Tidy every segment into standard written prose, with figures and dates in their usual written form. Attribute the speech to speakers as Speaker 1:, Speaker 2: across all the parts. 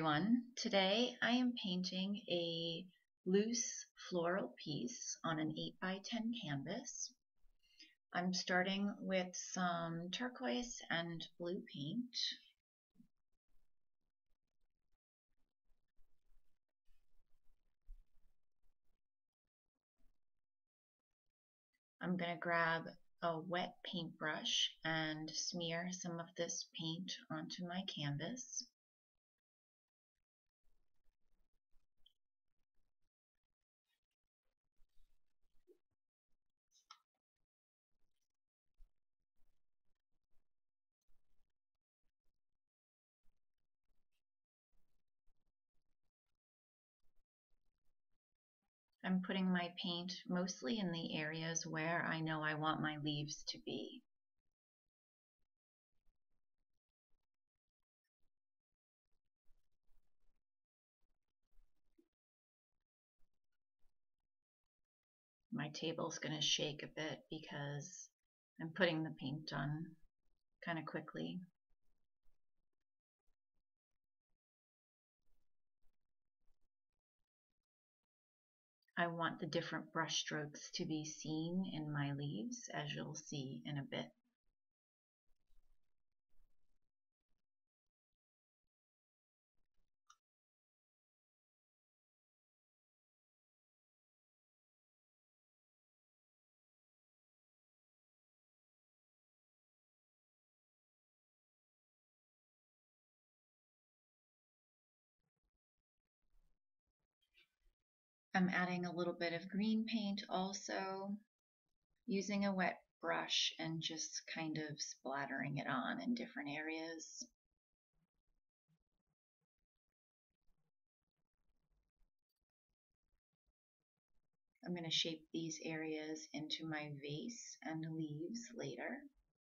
Speaker 1: Everyone. Today I am painting a loose floral piece on an 8x10 canvas. I'm starting with some turquoise and blue paint. I'm going to grab a wet paintbrush and smear some of this paint onto my canvas. I'm putting my paint mostly in the areas where I know I want my leaves to be. My table's going to shake a bit because I'm putting the paint on kind of quickly. I want the different brush strokes to be seen in my leaves, as you'll see in a bit. I'm adding a little bit of green paint also, using a wet brush and just kind of splattering it on in different areas. I'm going to shape these areas into my vase and leaves later.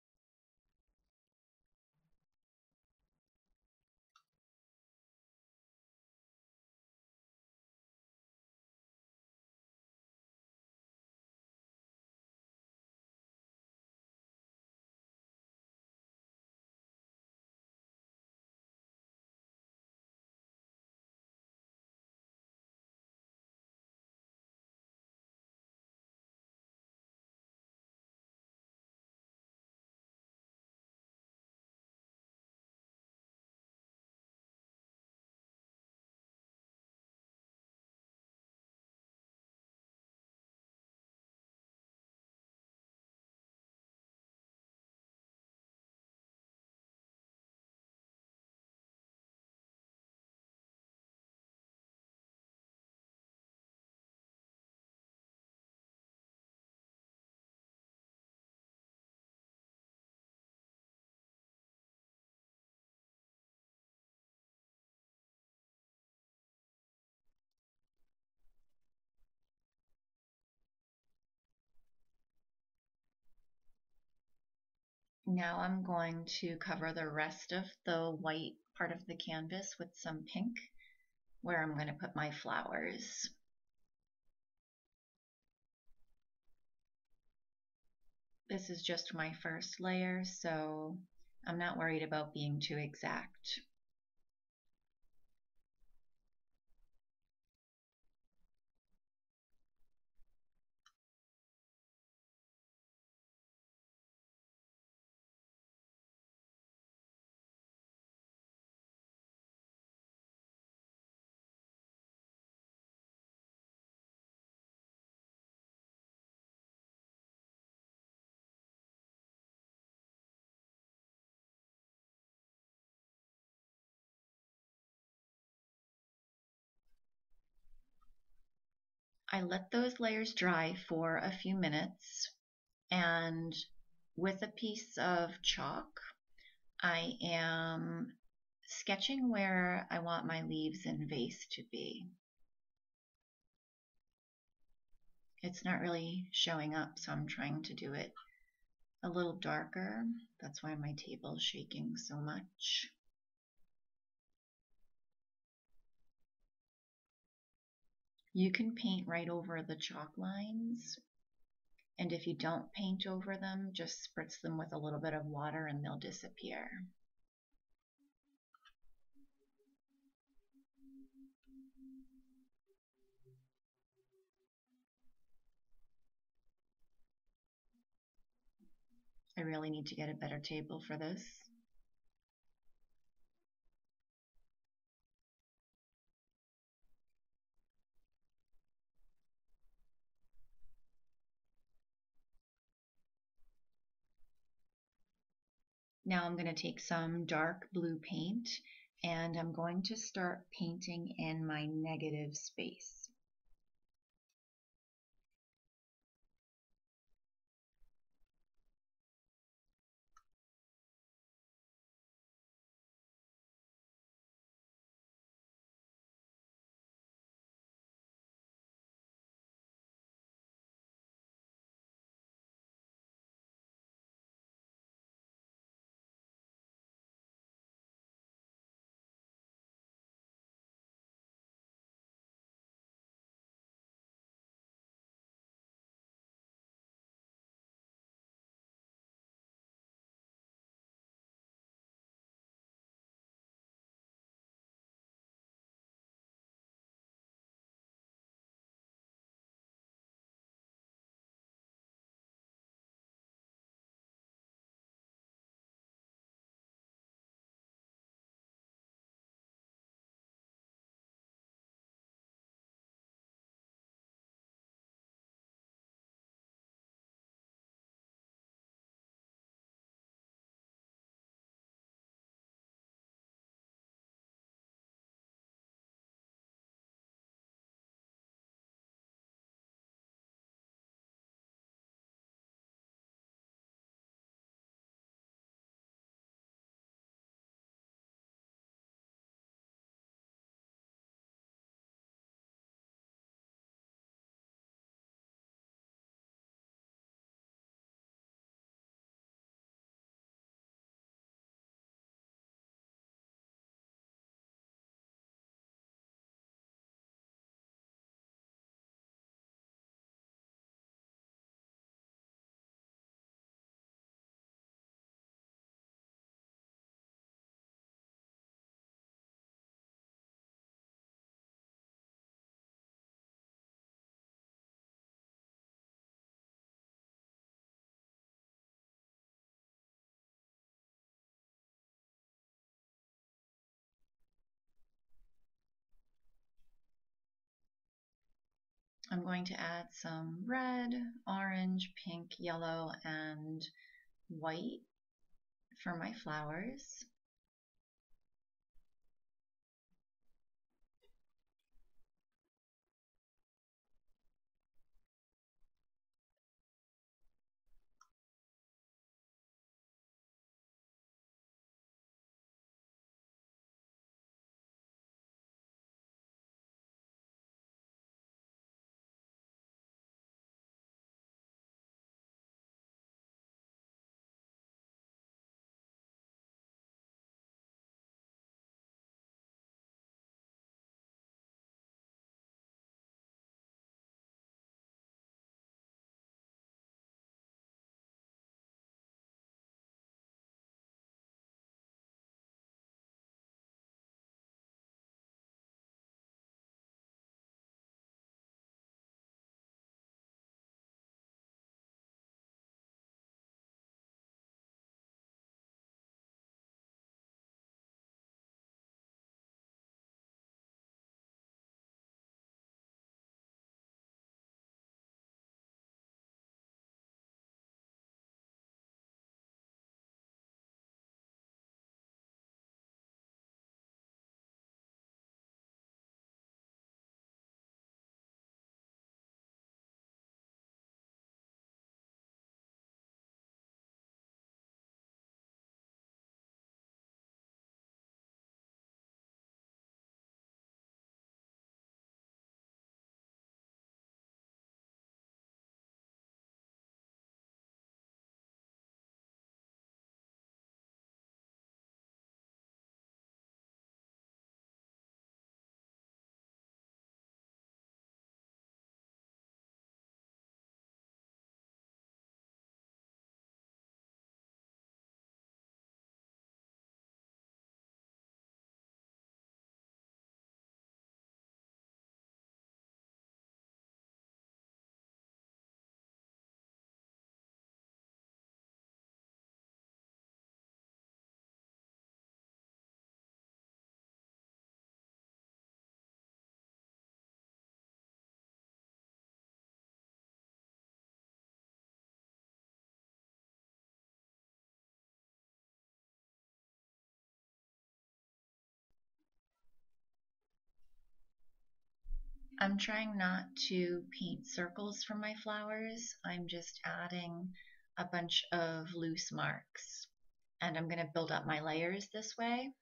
Speaker 1: Now I'm going to cover the rest of the white part of the canvas with some pink, where I'm going to put my flowers. This is just my first layer, so I'm not worried about being too exact. I let those layers dry for a few minutes, and with a piece of chalk, I am sketching where I want my leaves and vase to be. It's not really showing up, so I'm trying to do it a little darker. That's why my table is shaking so much. You can paint right over the chalk lines, and if you don't paint over them, just spritz them with a little bit of water and they'll disappear. I really need to get a better table for this. Now I'm going to take some dark blue paint and I'm going to start painting in my negative space. I'm going to add some red, orange, pink, yellow, and white for my flowers. I'm trying not to paint circles for my flowers. I'm just adding a bunch of loose marks. And I'm going to build up my layers this way.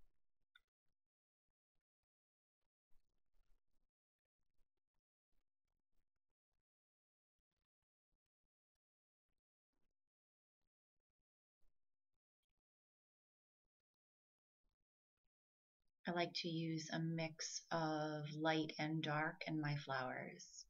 Speaker 1: I like to use a mix of light and dark in my flowers.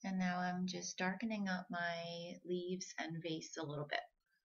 Speaker 1: And now I'm just darkening up my leaves and vase a little bit.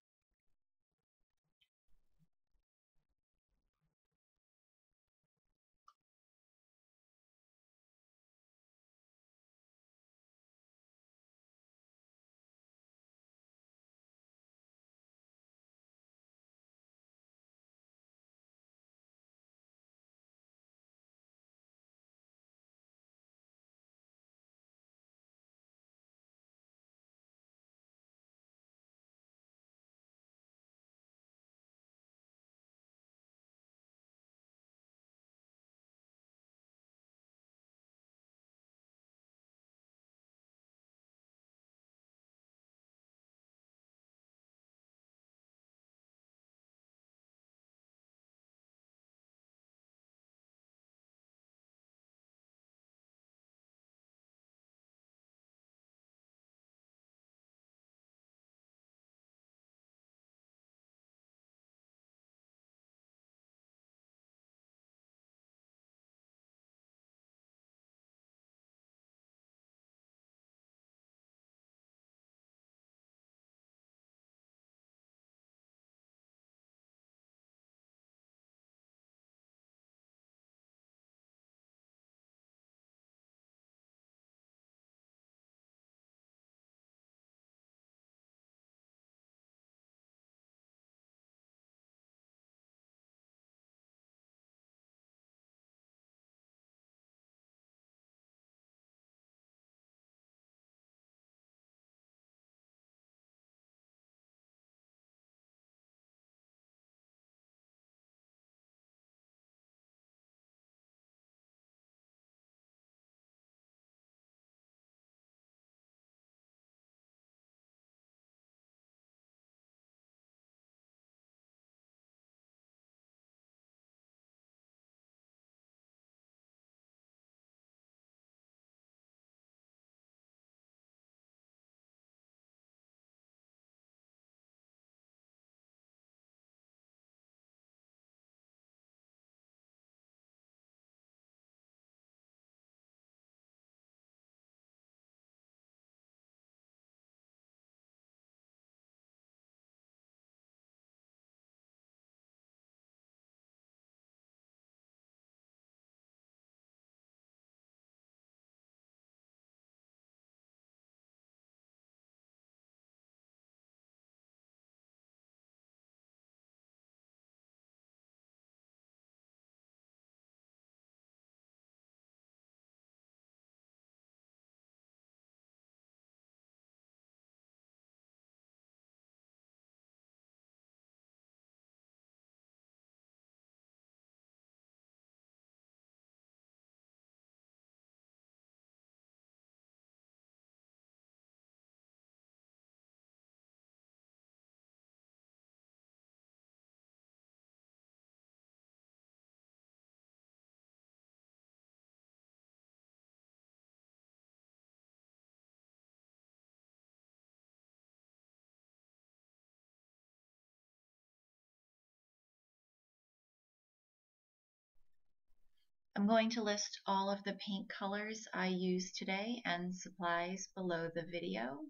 Speaker 1: I'm going to list all of the paint colors I used today and supplies below the video.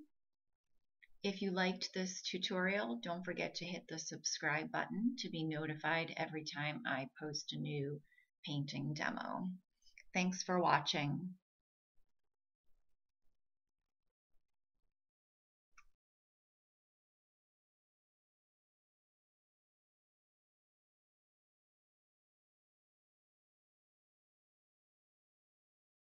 Speaker 1: If you liked this tutorial, don't forget to hit the subscribe button to be notified every time I post a new painting demo. Thanks for watching.